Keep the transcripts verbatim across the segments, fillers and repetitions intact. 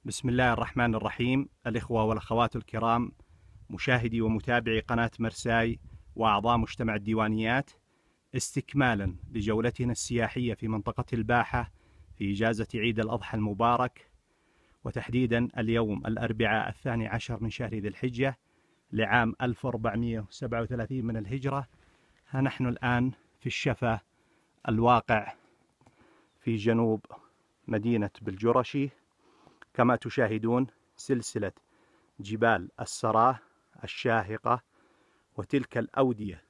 بسم الله الرحمن الرحيم. الإخوة والأخوات الكرام، مشاهدي ومتابعي قناة مرساي وأعضاء مجتمع الديوانيات، استكمالا لجولتنا السياحية في منطقة الباحة في إجازة عيد الأضحى المبارك، وتحديدا اليوم الأربعاء الثاني عشر من شهر ذي الحجة لعام ألف وأربعمائة وسبعة وثلاثين من الهجرة. ها نحن الآن في الشفا الواقع في جنوب مدينة بلجرشي. كما تشاهدون سلسلة جبال السراه الشاهقة، وتلك الأودية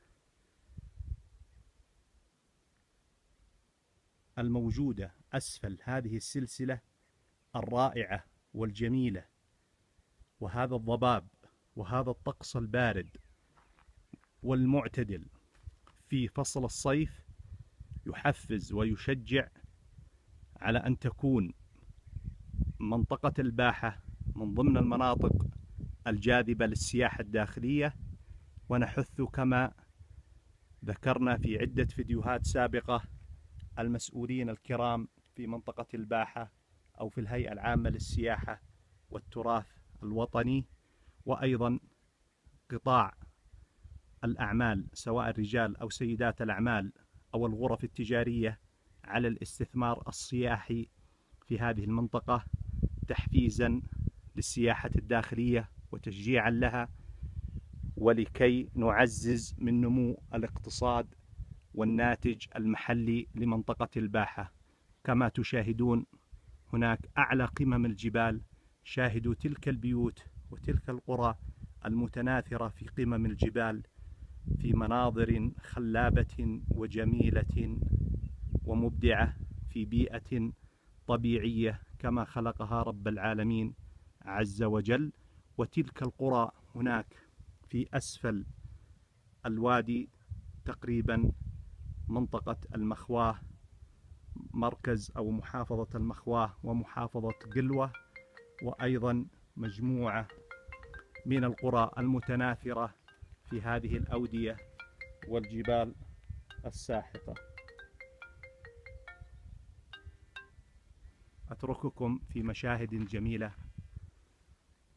الموجودة أسفل هذه السلسلة الرائعة والجميلة، وهذا الضباب وهذا الطقس البارد والمعتدل في فصل الصيف يحفز ويشجع على أن تكون منطقة الباحة من ضمن المناطق الجاذبة للسياحة الداخلية. ونحث كما ذكرنا في عدة فيديوهات سابقة المسؤولين الكرام في منطقة الباحة أو في الهيئة العامة للسياحة والتراث الوطني، وأيضا قطاع الأعمال سواء الرجال أو سيدات الأعمال أو الغرف التجارية على الاستثمار السياحي في هذه المنطقة تحفيزا للسياحة الداخلية وتشجيعا لها، ولكي نعزز من نمو الاقتصاد والناتج المحلي لمنطقة الباحة. كما تشاهدون هناك أعلى قمم الجبال، شاهدوا تلك البيوت وتلك القرى المتناثرة في قمم الجبال في مناظر خلابة وجميلة ومبدعة في بيئة طبيعية كما خلقها رب العالمين عز وجل. وتلك القرى هناك في أسفل الوادي تقريبا منطقة المخواه، مركز أو محافظة المخواه ومحافظة قلوة، وأيضا مجموعة من القرى المتناثرة في هذه الأودية والجبال الساحقة. أترككم في مشاهد جميلة